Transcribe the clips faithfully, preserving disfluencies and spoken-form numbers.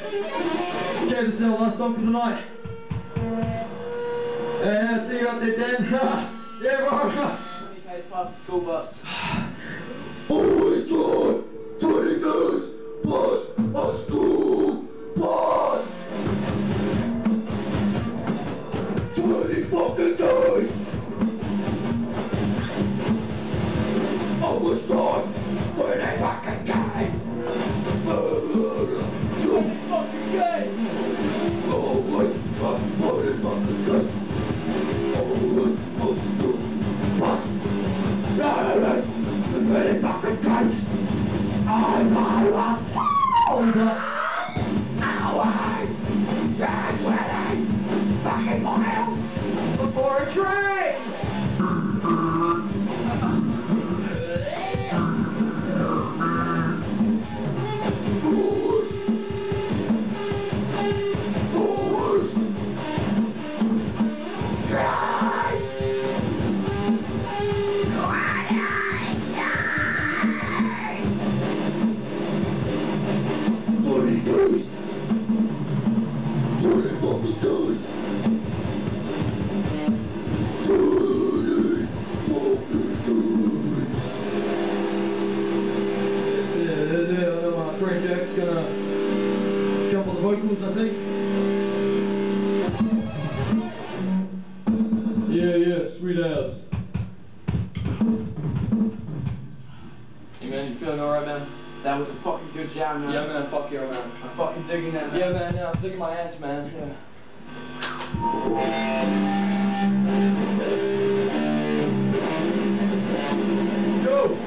Okay, this is our last song for the night. Yeah, see you out there, Dan. Yeah, bro. twenty k's past the school bus. Always try twenty k's past a school bus. twenty fucking days. Always try twenty fucking days. twenty fucking k's. Always try twenty fucking days. Always a school bus. twenty fucking days. I'm always sold. Hours. twenty fucking miles before a train. Jack's gonna jump on the vocals, I think. Yeah, yeah, sweet ass. Hey man, you feeling alright, man? That was a fucking good jam, man. Yeah, man, fuck yeah, man. I'm fucking digging that, man. Yeah, man, yeah, I'm digging my hands, man. Yeah. Go!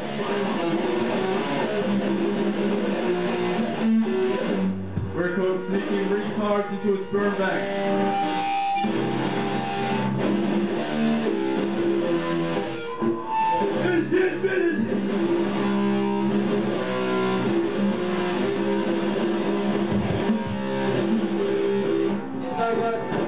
We're called sneaking retards into a sperm bank. It's ten minutes! Yes, sir, guys.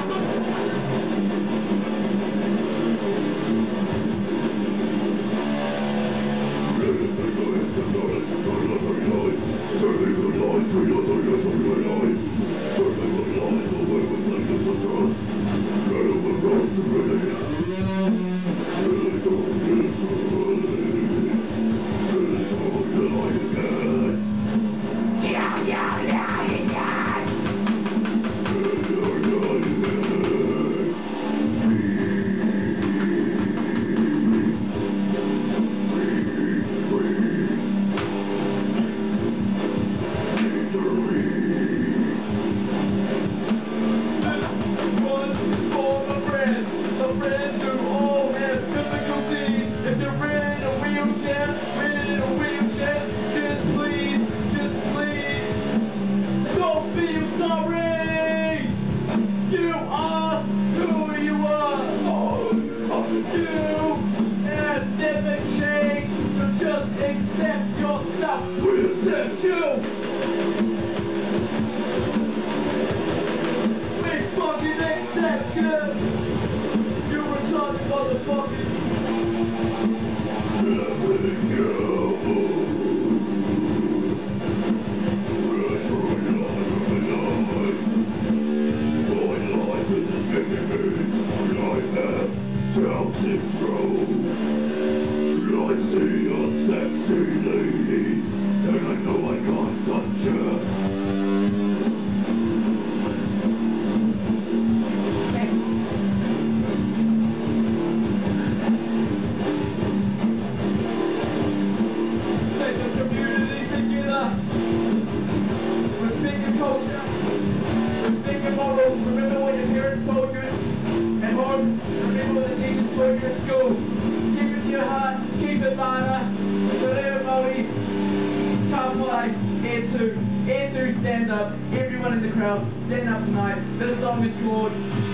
Stand up, everyone in the crowd, stand up tonight. This song is called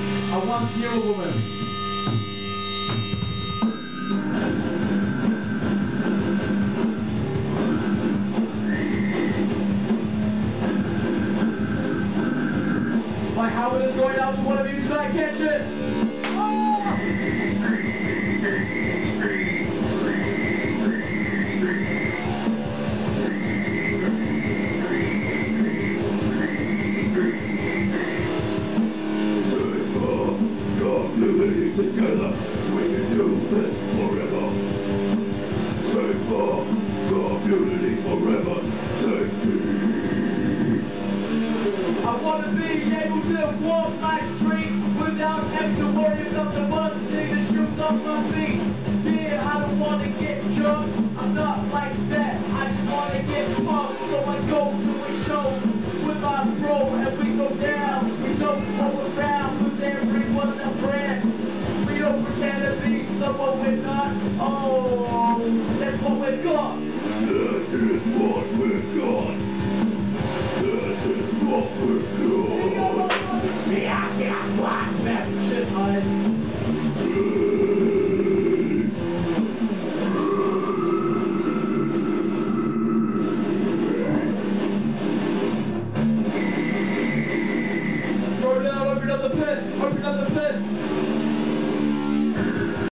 I Once Knew a Woman. My helmet is going out to one of you tonight, catch it! Oh! I wanna be able to walk my street without having to worry about the bugs taking the shoes off my feet. Yeah, I don't wanna get jumped, I'm not like that. I just wanna get pumped, so I go to a show with my bro and we go down. We don't go around with everyone a friend. We don't pretend to be someone we're not. Oh, that's what we got. That is what we got.